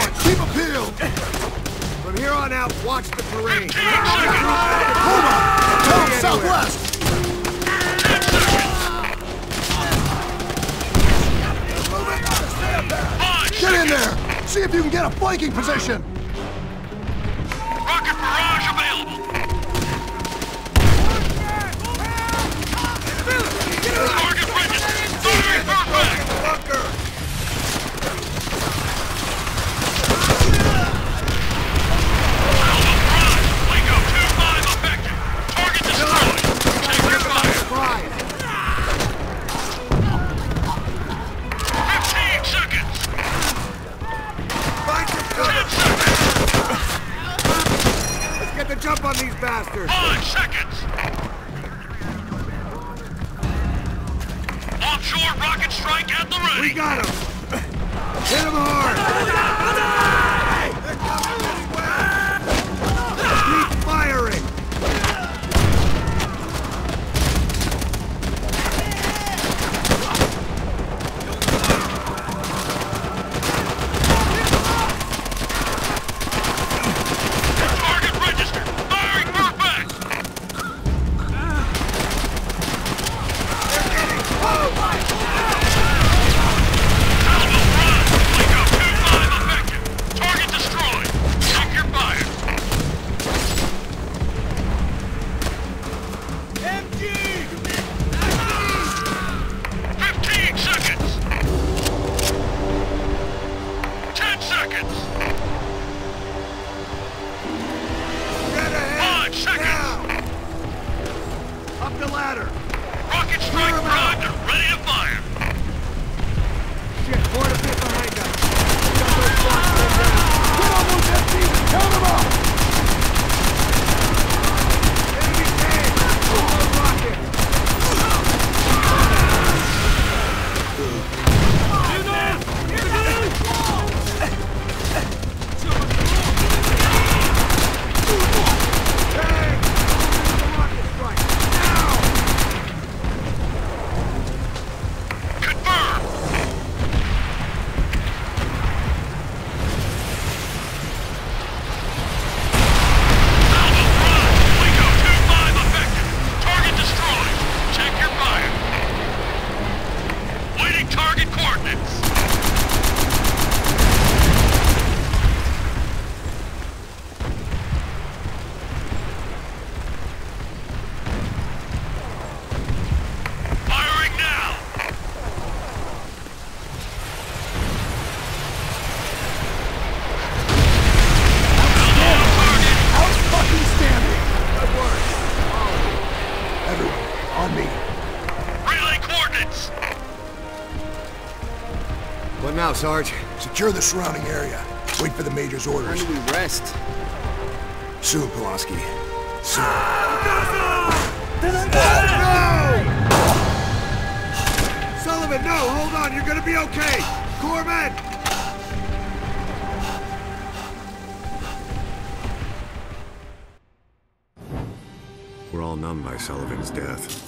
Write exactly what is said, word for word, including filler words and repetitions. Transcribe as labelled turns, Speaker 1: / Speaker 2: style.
Speaker 1: on, keep them peeled! From here on out, watch the terrain.
Speaker 2: Hold on! Tell them southwest! Get in there! See if you can get a flanking position!
Speaker 3: Rocket barrage available! Target registered! Firing perfect!
Speaker 1: Bunker!
Speaker 3: Alpha Prime! Lingo two five effective! Target destroyed! Take your fire!
Speaker 1: Pride!
Speaker 3: fifteen seconds!
Speaker 1: Find some
Speaker 3: ten
Speaker 1: cover!
Speaker 3: seconds!
Speaker 1: Let's get the jump on these bastards!
Speaker 3: five seconds! Offshore rocket strike at the ready!
Speaker 1: We got him! Hit him hard! They're coming this way! Keep firing!
Speaker 3: Target registered! Firing perfect!
Speaker 1: They're getting close!
Speaker 3: Alpha Prime! Lingo two five effective! Target destroyed! Check your fire!
Speaker 1: M G!
Speaker 3: fifteen seconds! ten seconds!
Speaker 1: Dead ahead!
Speaker 3: five seconds!
Speaker 1: Now! Up the ladder!
Speaker 3: Rocket strike
Speaker 1: Clear 'em out.
Speaker 3: primed and ready to fire!
Speaker 1: Shit, more to be behind us! Got those blocks pinned down.
Speaker 2: Get on those F Ds and count them up!
Speaker 1: Enemy tank! Full rocket! Tank! Rocket strike! Now!
Speaker 3: Confirm! Alpha Prime! Lingo two five effective! Target destroyed! Check your fire! Waiting target coordinates! Firing now! Target!
Speaker 2: Out fucking standing!
Speaker 1: Good work!
Speaker 2: Everyone, on me.
Speaker 3: Relay coordinates!
Speaker 1: What now, Sarge?
Speaker 2: Secure the surrounding area. Wait for the Major's orders.
Speaker 1: we rest?
Speaker 2: Soon, Pulaski. Soon.
Speaker 1: No! Sullivan, no! Hold on, you're gonna be okay! Corpsman!
Speaker 4: We're all numb by Sullivan's death.